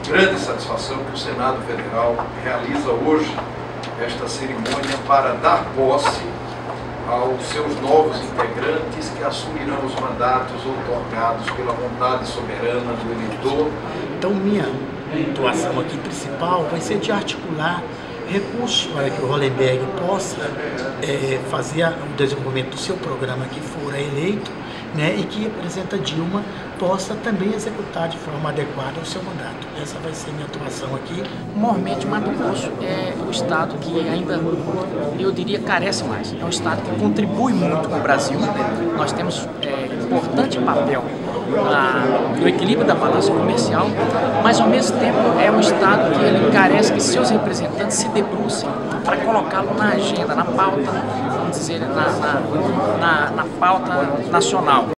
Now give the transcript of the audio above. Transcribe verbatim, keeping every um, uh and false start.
grande satisfação que o Senado Federal realiza hoje esta cerimônia para dar posse aos seus novos integrantes que assumirão os mandatos outorgados pela vontade soberana do eleitor. Então, minha atuação aqui principal vai ser de articular recursos para que o Hollenberg possa é, fazer o desenvolvimento do seu programa que for eleito, né, e que a presidenta Dilma possa também executar de forma adequada o seu mandato. Essa vai ser minha atuação aqui. Mormente, Mato Grosso é o estado que ainda, eu diria, carece mais. É um estado que contribui muito com o Brasil. Nós temos é, importante papel na, no equilíbrio da balança comercial, mas ao mesmo tempo é um estado que ele carece que seus representantes se debrucem para colocá-lo na agenda, na pauta, vamos dizer, na, na, na, na pauta nacional.